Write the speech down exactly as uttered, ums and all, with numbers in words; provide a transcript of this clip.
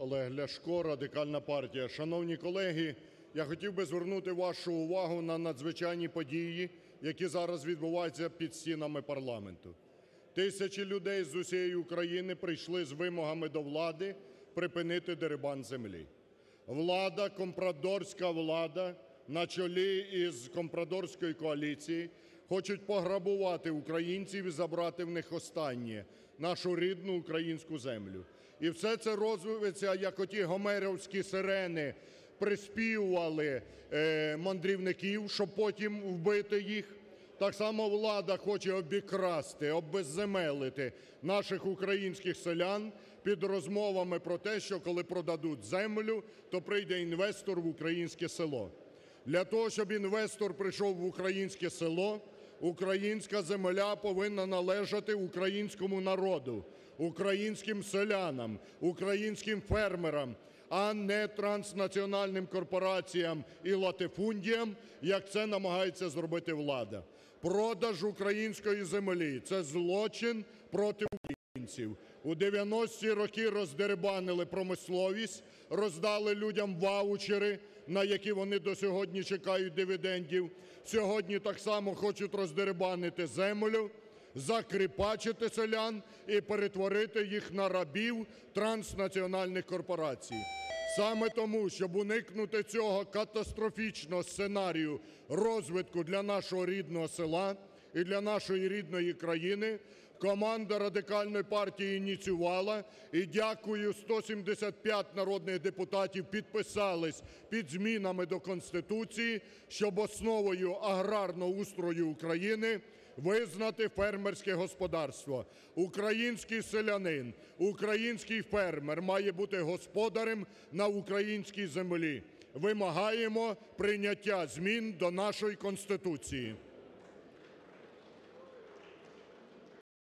Олег Ляшко, Радикальна партія. Шановні колеги, я хотів би звернути вашу увагу на надзвичайні події, які зараз відбуваються під стінами парламенту. Тисячі людей з усієї України прийшли з вимогами до влади припинити дерибан землі. Влада, компрадорська влада на чолі із компрадорською коаліцією хочуть пограбувати українців і забрати в них останнє – нашу рідну українську землю. І все це робиться, як оті гомерівські сирени приспівували е, мандрівників, щоб потім вбити їх. Так само влада хоче обікрасти, обезземелити наших українських селян під розмовами про те, що коли продадуть землю, то прийде інвестор в українське село. Для того, щоб інвестор прийшов в українське село, українська земля повинна належати українському народу, українським селянам, українським фермерам, а не транснаціональним корпораціям і латифундіям, як це намагається зробити влада. Продаж української землі – це злочин проти українців. У дев'яності роки роздерибанили промисловість, роздали людям ваучери, на які вони до сьогодні чекають дивідендів. Сьогодні так само хочуть роздерибанити землю, закріпачити селян і перетворити їх на рабів транснаціональних корпорацій. Саме тому, щоб уникнути цього катастрофічного сценарію розвитку для нашого рідного села і для нашої рідної країни, команда Радикальної партії ініціювала, і дякую, сто сімдесят п'ять народних депутатів підписались під змінами до Конституції, щоб основою аграрного устрою України визнати фермерське господарство. Український селянин, український фермер має бути господарем на українській землі. Вимагаємо прийняття змін до нашої Конституції.